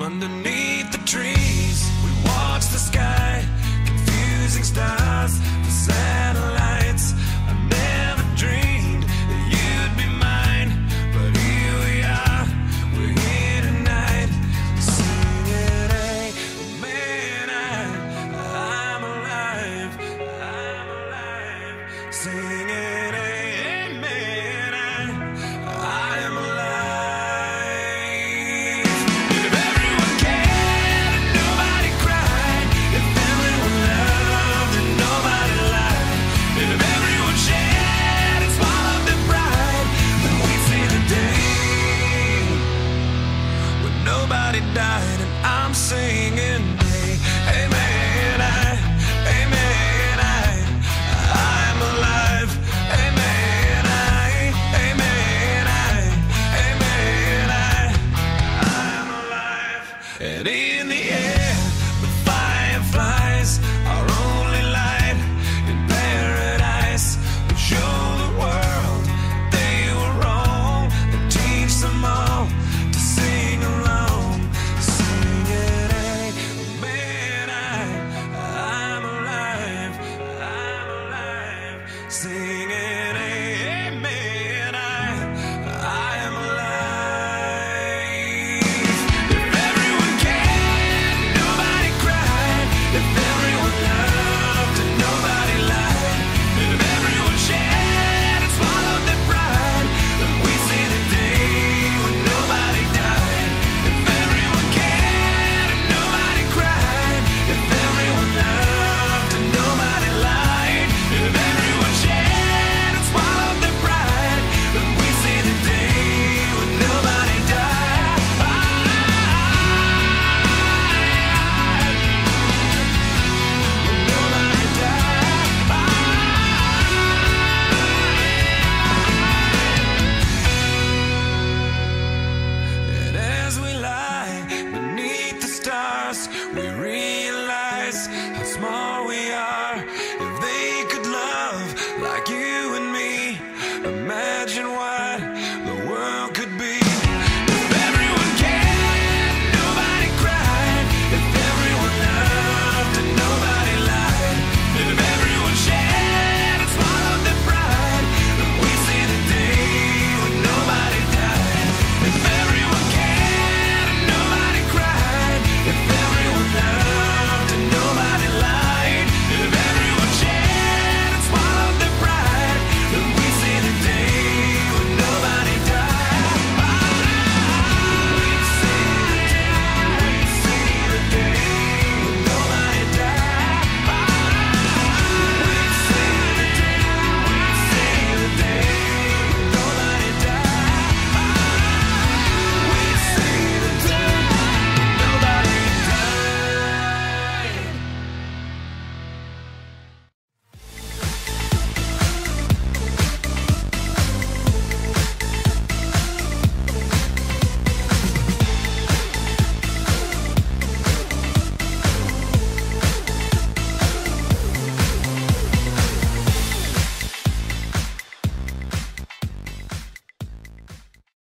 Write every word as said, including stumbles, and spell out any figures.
underneath the trees. We watch the sky, confusing stars, the satellites. I never dreamed that you'd be mine, but here we are, we're here tonight, singing, hey, man, I, I'm alive, I'm alive, singing, hey, man, I, I am alive. If everyone cared and nobody cried, if everyone loved and nobody lied, if everyone shared and swallowed their pride, then we'd see the day when nobody died. And I'm singing, hey, hey man, I, hey man, I, I'm alive. Hey man, I, hey man, I, hey man, I, I'm alive. And in the